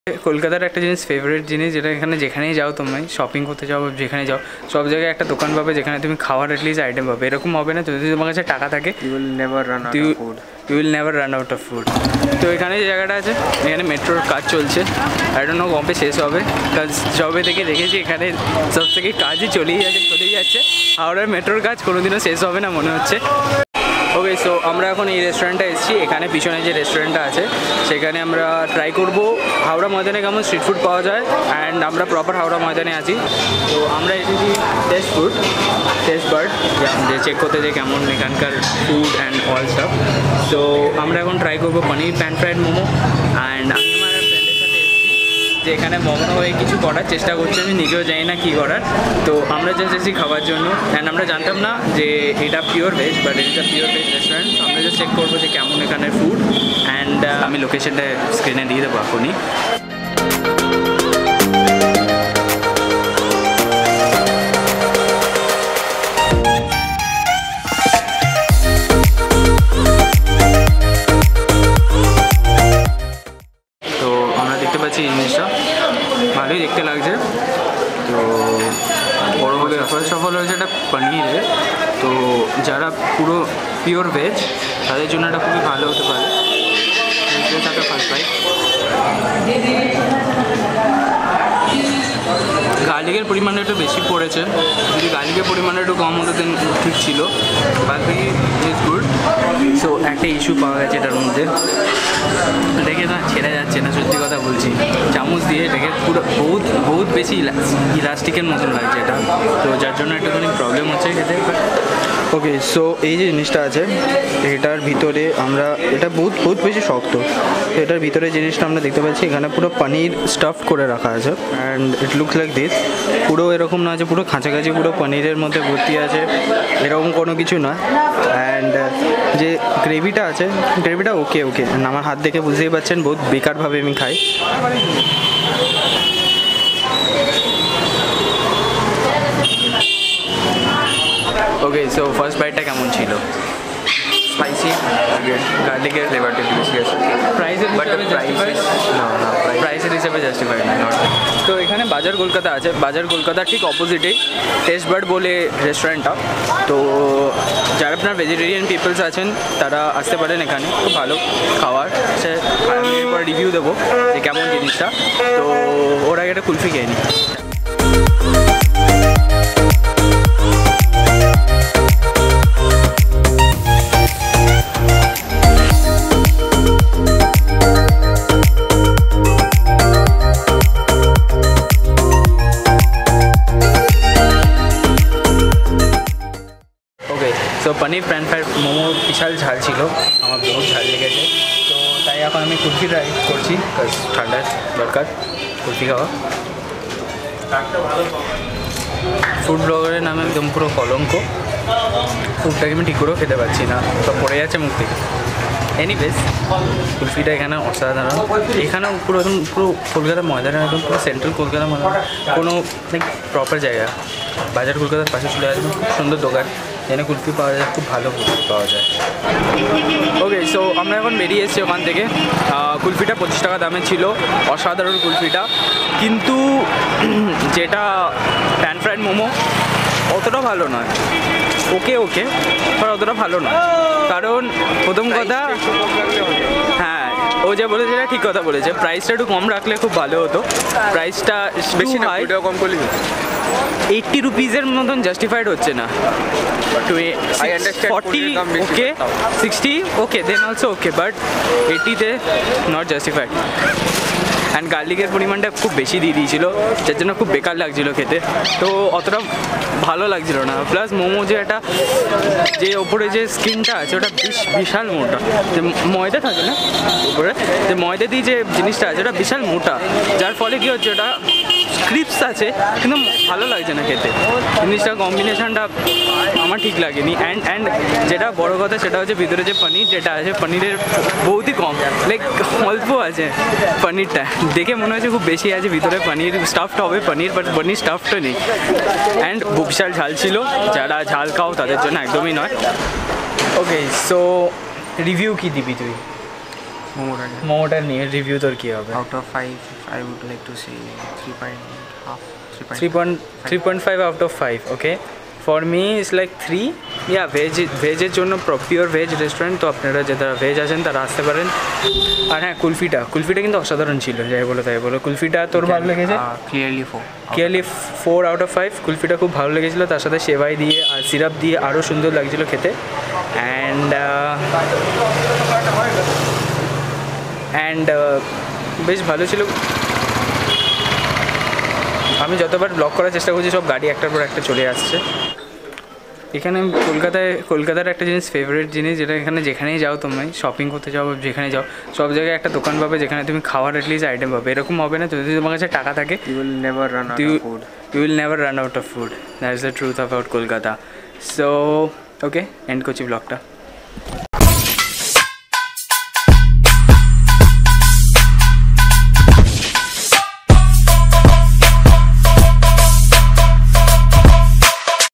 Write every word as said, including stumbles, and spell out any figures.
কলকাতার একটা জিনিস ফেভারিট জিনিস যেটা এখানে যেখানেই যাও তুমি শপিং করতে যাও যেখানে যাও সব জায়গায় একটা দোকান পাবে যেখানে তুমি খাওয়ার অ্যাটলিস্ট আইটেম পাবে। এরকম হবে না যদি তোমার কাছে টাকা থাকে you will never run out of food you will never run out of food. তো এখানে যে জায়গাটা আছে এখানে মেট্রোর কাজ চলছে, আই ডোন্ট নো কবে শেষ হবে, কাজ যবে থেকে দেখেছি এখানে সব থেকে কাজই চলেই যাচ্ছে চলেই যাচ্ছে হাওড়ার মেট্রোর কাজ কোনোদিনও শেষ হবে না মনে হচ্ছে। ওকে, সো আমরা এখন এই রেস্টুরেন্টটা এসেছি, এখানে পিছনে যে রেস্টুরেন্টটা আছে সেখানে আমরা ট্রাই করব হাওড়া ময়দানে কেমন স্ট্রিট ফুড পাওয়া যায়। অ্যান্ড আমরা প্রপার হাওড়া ময়দানে আছি, তো আমরা এসেছি টেস্ট ফুড টেস্ট বার্ড যে চেক করতে যে কেমন এখানকার ফুড অ্যান্ড অল স্টাফ। তো আমরা এখন ট্রাই করবো paneer pan fried momo. And আমি আমার ফ্রেন্ডের সাথে এসেছি যে এখানে মোমো হয়ে কিছু করার চেষ্টা করছি, আমি নিজেও জানি না কী করার। তো আমরা জাস্ট এসেছি খাওয়ার জন্য, অ্যান্ড আমরা জানতাম না যে এটা পিওর ভেজ, বাট এটা পিওর ভেজ রেস্টুরেন্ট। আমরা জাস্ট চেক করবো যে কেমন এখানে ফুড। অ্যান্ড আমি লোকেশনটা স্ক্রিনে দিয়ে দেবো এখনই। তো আমরা দেখতে পাচ্ছি এই জিনিসটা ভালোই দেখতে লাগছে। তো বড় বড় সফল সফল হয়েছে এটা পনিরের, তো যারা পুরো পিওর ভেজ তাদের জন্য এটা খুবই ভালো হতে পারে। থাকে ফার্স্ট বাইট, গার্লিকের পরিমাণটা একটু বেশি পড়েছে, যদি গার্লিকের পরিমাণটা একটু কম হতো দেন ঠিক ছিল, বাকি ইজ গুড। সো একটা ইস্যু পাওয়া গেছে এটার মধ্যে, দেখে না ছেড়ে যাচ্ছে না, সত্যি কথা বলছি, চামচ দিয়ে দেখে পুরো বহুত বহুত বেশি ইলাস্টিকের মতন লাগছে এটা, তো যার জন্য একটুখানি প্রবলেম হচ্ছে খেতে। ওকে, সো এই যে জিনিসটা আছে এটার ভিতরে আমরা এটা বহুত বহুত বেশি শক্ত, তো এটার ভিতরে জিনিসটা আমরা দেখতে পাচ্ছি এখানে পুরো পনির স্টাফ করে রাখা আছে। And it looks like this, পুরো এরকম না আছে পুরো কাছাকাছি পুরো পনিরের মধ্যে ভর্তি আছে এরকম কোনো কিছু নয়। অ্যান্ড যে গ্রেভিটা আছে গ্রেভিটা ওকে ওকে আমার হাত দেখে বুঝতেই পারছেন বহুত বেকারভাবে আমি খাই। ওকে, সো ফার্স্ট বাইটটা কেমন ছিল? স্পাইসি, গার্লিকের ফ্লেভারটা একটু বেশি আছে। প্রাইসের হিসাবে জাস্টিফাইড না না প্রাইসের হিসাবে জাস্টিফাইড না। তো এখানে বাজার কলকাতা আছে, বাজার কলকাতার ঠিক অপোজিটেই টেস্ট বার্ড বলে রেস্টুরেন্টটা। তো যারা আপনার ভেজিটেরিয়ান পিপলস আছেন তারা আসতে পারেন এখানে, খুব ভালো খাবার। সে আমি এরপর রিভিউ দেবো যে কেমন জিনিসটা। তো ওর আগে একটা কুলফি খেয়ে নিই। So paneer pan fried momo বিশাল ঝাল ছিল, আমার বহুত ঝাল লেগেছে, তো তাই এখন আমি কুলফি ট্রাই করছি, ঠান্ডার দরকার কুলফি খাওয়া। ফুড ব্লগারের নামে একদম পুরো কলঙ্ক, ফুডটাকে আমি ঠিক করেও খেতে পারছি না, সব পড়ে যাচ্ছে মুখ থেকে। এনিওয়েজ কুলফিটা এখানে অসাধারণ, এখানেও পুরো একদম পুরো কলকাতা ময়দানে একদম পুরো সেন্ট্রাল কলকাতা ময়দান, কোনো লাইক প্রপার জায়গা, বাজার কলকাতার পাশে চলে আসবে, খুব সুন্দর দোকান, এখানে কুলফি পাওয়া যায়, খুব ভালো কুলফি পাওয়া যায়। ওকে, সো আমরা এখন বেরিয়ে এসেছি ওখান থেকে। কুলফিটা পঁচিশ টাকা দামের ছিল, অসাধারণ কুলফিটা, কিন্তু যেটা প্যান ফ্রাইড মোমো অতটা ভালো নয়, ওকে ওকে বাট অতটা ভালো নয়। কারণ প্রথম কথা, হ্যাঁ ও যা বলেছে এটা ঠিক কথা বলেছে, প্রাইসটা একটু কম রাখলে খুব ভালো হতো, প্রাইসটা বেশি না কম করলে এইট্টি রুপিজের মতন জাস্টিফাইড হচ্ছে না। Forty okay, sixty okay, then also okay, but এইটিতে নট জাস্টিফাইড। অ্যান্ড গার্লিকের পরিমাণটা খুব বেশি দিয়ে দিয়েছিল, যার জন্য খুব বেকার লাগছিল খেতে, তো অতটা ভালো লাগছিল না। প্লাস মোমো যে একটা যে ওপরে যে স্কিনটা আছে ওটা বিশাল মোটা, যে ময়দা থাকে না উপরে, যে ময়দা দিয়ে যে জিনিসটা আছে ওটা বিশাল মোটা, যার ফলে কী হচ্ছে ওটা ক্রিপস আছে কিন্তু ভালো লাগছে না খেতে, জিনিসটা কম্বিনেশনটা আমার ঠিক লাগেনি। অ্যান্ড অ্যান্ড যেটা বড় কথা সেটা হচ্ছে ভিতরে যে পনির যেটা আছে পনিরের বহুতই কম, লাইক অল্প আছে পনিরটা, দেখে মনে হচ্ছে খুব বেশি আছে ভিতরে পনির, স্টাফড হবে পনির, বাট পনির স্টাফডটা নেই। অ্যান্ড বিশাল ঝাল ছিল, যারা ঝাল খাও তাদের জন্য একদমই নয়। ওকে, সো রিভিউ কি দিবি তুই মোমোটা মোমোটা নিয়ে? রিভিউ তোর কী হবে? Out of five I would like to say three point half. three point three point five out of five. Okay, for me it's like three. Yeah, veg ভেজের জন্য পিওর ভেজ রেস্টুরেন্ট, তো আপনারা যারা veg আছেন তারা আসতে পারেন। আর হ্যাঁ, কুলফিটা কুলফিটা কিন্তু অসাধারণ ছিল, যাই বলো তাই বলো। কুলফিটা তোর ভালো লেগেছে? Uh, clearly four. Clearly four out of five. কুলফিটা খুব ভালো লেগেছিলো, তার সাথে সেবাই দিয়ে আর সিরাপ দিয়ে আরও সুন্দর লাগছিলো খেতে। অ্যান্ড অ্যান্ড বেশ ভালো ছিল। আমি যতবার ব্লগ করার চেষ্টা করছি সব গাড়ি একটার পর একটা চলে আসছে। এখানে কলকাতায় কলকাতার একটা জিনিস ফেভারিট জিনিস, যেটা এখানে যেখানেই যাও তুমি শপিং করতে যাও, যেখানে যাও সব জায়গায় একটা দোকান পাবে যেখানে তুমি খাওয়ার অ্যাটলিস্ট আইটেম পাবে। এরকম হবে না যদি তোমার কাছে টাকা থাকে, You will never run out you, of food. you will never run out of food. That's the truth about Kolkata. So, okay, end করছি ব্লগটা।